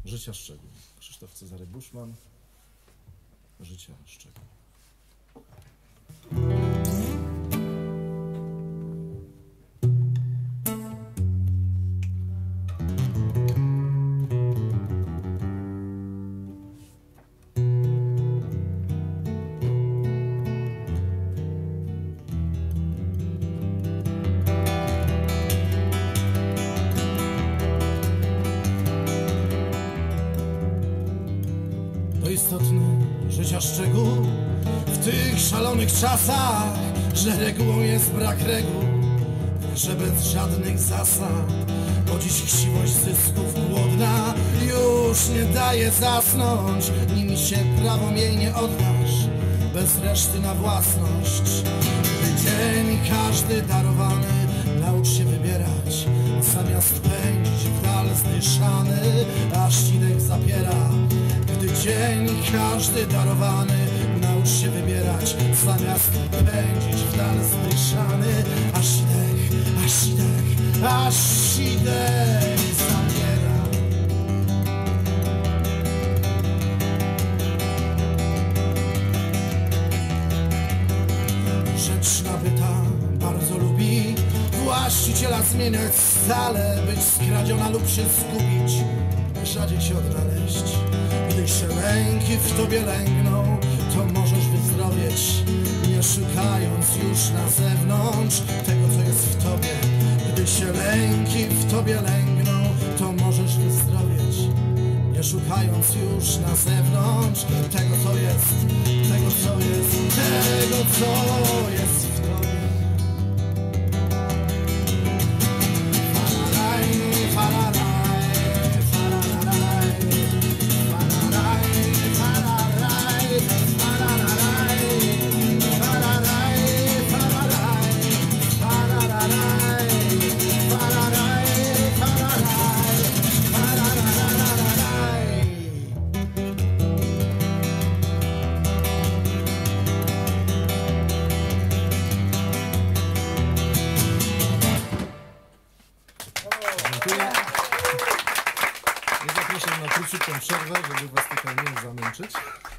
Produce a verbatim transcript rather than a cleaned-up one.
Życia szczegół. Krzysztof Cezary Buszman. Życia szczegół. To istotne życia szczegół w tych szalonych czasach, że regułą jest brak reguł, że bez żadnych zasad, bo dziś chciwość zysków głodna już nie daje zasnąć, nim się prawom jej nie oddasz, bez reszty na własność. Gdy dzień każdy darowany, naucz się wybierać, zamiast pędzić w dal zdyszany, a ścinek zapiera. Gdy dzień każdy darowany, naucz się wybierać, zamiast pędzić w dal zdyszany, a ścinek, a ścinek, a ścinek zabiera. Rzecz nabyta bardzo lubi właściciela zmieniać stale, być skradziona lub się zgubić, rzadziej się odnaleźć. Gdy się lęki w tobie lęgną, to możesz wyzdrowieć, nie szukając już na zewnątrz tego, co jest w tobie. Gdy się lęki w tobie lęgną, to możesz wyzdrowieć, nie szukając już na zewnątrz tego, co jest, tego, co jest, tego, co jest w tobie. Dziękuję. I zapraszam na króciutką przerwę, żeby was tutaj nie zamęczyć.